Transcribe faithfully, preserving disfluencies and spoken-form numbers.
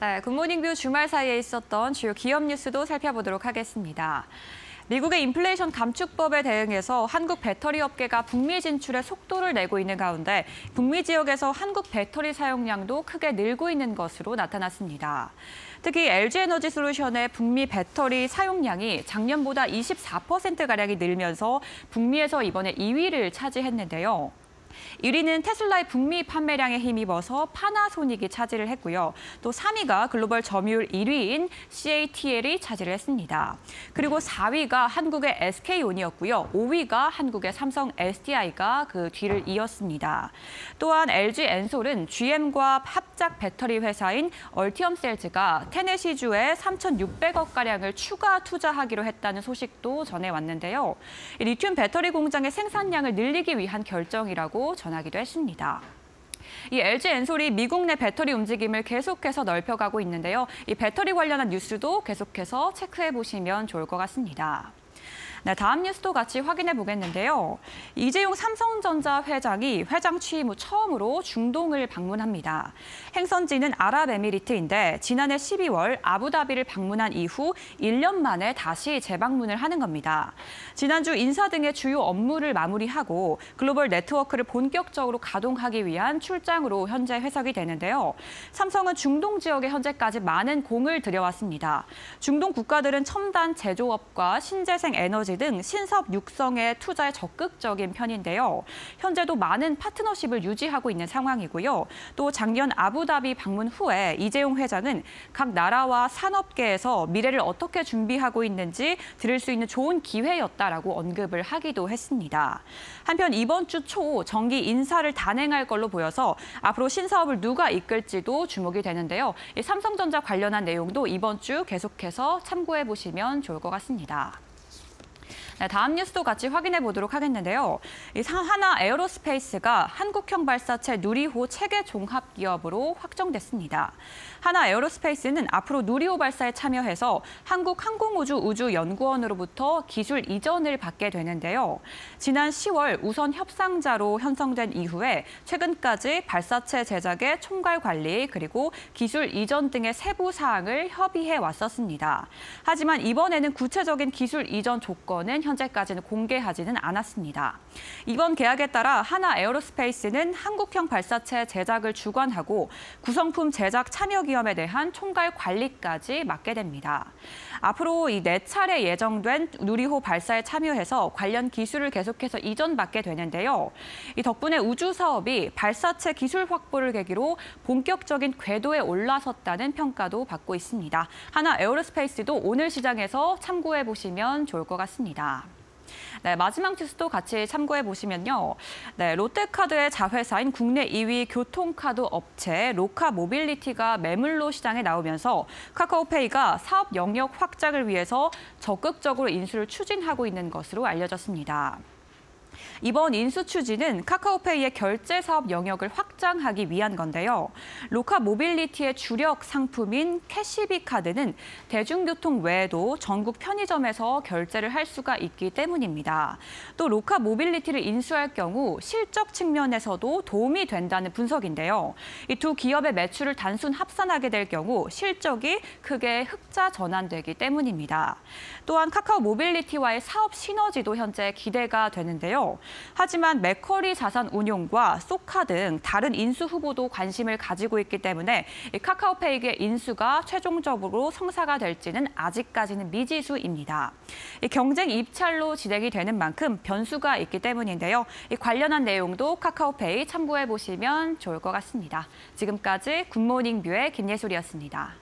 네, 굿모닝 뷰 주말 사이에 있었던 주요 기업 뉴스도 살펴보도록 하겠습니다. 미국의 인플레이션 감축법에 대응해서 한국 배터리 업계가 북미 진출에 속도를 내고 있는 가운데 북미 지역에서 한국 배터리 사용량도 크게 늘고 있는 것으로 나타났습니다. 특히 엘지에너지솔루션의 북미 배터리 사용량이 작년보다 이십사 퍼센트가량이 늘면서 북미에서 이번에 이 위를 차지했는데요. 일 위는 테슬라의 북미 판매량에 힘입어서 파나소닉이 차지를 했고요. 또 삼 위가 글로벌 점유율 일 위인 씨에이티엘이 차지를 했습니다. 그리고 사 위가 한국의 에스케이온이었고요. 오 위가 한국의 삼성 에스디아이가 그 뒤를 이었습니다. 또한 엘지엔솔은 지엠과 합작 배터리 회사인 얼티엄셀즈가 테네시주에 삼천육백억가량을 추가 투자하기로 했다는 소식도 전해왔는데요. 리튬 배터리 공장의 생산량을 늘리기 위한 결정이라고 전하기도 했습니다. 이 엘지엔솔이 미국 내 배터리 움직임을 계속해서 넓혀가고 있는데요. 이 배터리 관련한 뉴스도 계속해서 체크해 보시면 좋을 것 같습니다. 네, 다음 뉴스도 같이 확인해 보겠는데요. 이재용 삼성전자 회장이 회장 취임 후 처음으로 중동을 방문합니다. 행선지는 아랍에미리트인데 지난해 십이월 아부다비를 방문한 이후 일 년 만에 다시 재방문을 하는 겁니다. 지난주 인사 등의 주요 업무를 마무리하고 글로벌 네트워크를 본격적으로 가동하기 위한 출장으로 현재 회석이 되는데요. 삼성은 중동 지역에 현재까지 많은 공을 들여왔습니다. 중동 국가들은 첨단 제조업과 신재생 에너지 등 신사업 육성에 투자에 적극적인 편인데요. 현재도 많은 파트너십을 유지하고 있는 상황이고요. 또 작년 아부다비 방문 후에 이재용 회장은 각 나라와 산업계에서 미래를 어떻게 준비하고 있는지 들을 수 있는 좋은 기회였다라고 언급을 하기도 했습니다. 한편 이번 주 초 정기 인사를 단행할 걸로 보여서 앞으로 신사업을 누가 이끌지도 주목이 되는데요. 이 삼성전자 관련한 내용도 이번 주 계속해서 참고해 보시면 좋을 것 같습니다. 네, 다음 뉴스도 같이 확인해 보도록 하겠는데요. 이 하나 에어로스페이스가 한국형 발사체 누리호 체계 종합 기업으로 확정됐습니다. 하나 에어로스페이스는 앞으로 누리호 발사에 참여해서 한국항공우주우주연구원으로부터 기술 이전을 받게 되는데요. 지난 시월 우선 협상자로 형성된 이후에 최근까지 발사체 제작의 총괄 관리 그리고 기술 이전 등의 세부 사항을 협의해 왔었습니다. 하지만 이번에는 구체적인 기술 이전 조건은 현재까지는 공개하지는 않았습니다. 이번 계약에 따라 하나 에어로스페이스는 한국형 발사체 제작을 주관하고 구성품 제작 참여 기업에 대한 총괄 관리까지 맡게 됩니다. 앞으로 이 네 차례 예정된 누리호 발사에 참여해서 관련 기술을 계속해서 이전받게 되는데요. 이 덕분에 우주 사업이 발사체 기술 확보를 계기로 본격적인 궤도에 올라섰다는 평가도 받고 있습니다. 하나 에어로스페이스도 오늘 시장에서 참고해 보시면 좋을 것 같습니다. 네, 마지막 뉴스도 같이 참고해 보시면요. 네, 롯데카드의 자회사인 국내 이 위 교통카드 업체 로카모빌리티가 매물로 시장에 나오면서 카카오페이가 사업 영역 확장을 위해서 적극적으로 인수를 추진하고 있는 것으로 알려졌습니다. 이번 인수 추진은 카카오페이의 결제 사업 영역을 확장하기 위한 건데요. 로카 모빌리티의 주력 상품인 캐시비 카드는 대중교통 외에도 전국 편의점에서 결제를 할 수가 있기 때문입니다. 또 로카 모빌리티를 인수할 경우 실적 측면에서도 도움이 된다는 분석인데요. 이 두 기업의 매출을 단순 합산하게 될 경우 실적이 크게 흑자 전환되기 때문입니다. 또한 카카오 모빌리티와의 사업 시너지도 현재 기대가 되는데요. 하지만 맥쿼리 자산운용과 소카 등 다른 인수 후보도 관심을 가지고 있기 때문에 카카오페이의 인수가 최종적으로 성사가 될지는 아직까지는 미지수입니다. 경쟁 입찰로 진행이 되는 만큼 변수가 있기 때문인데요. 관련한 내용도 카카오페이 참고해 보시면 좋을 것 같습니다. 지금까지 굿모닝 뷰의 김예솔이었습니다.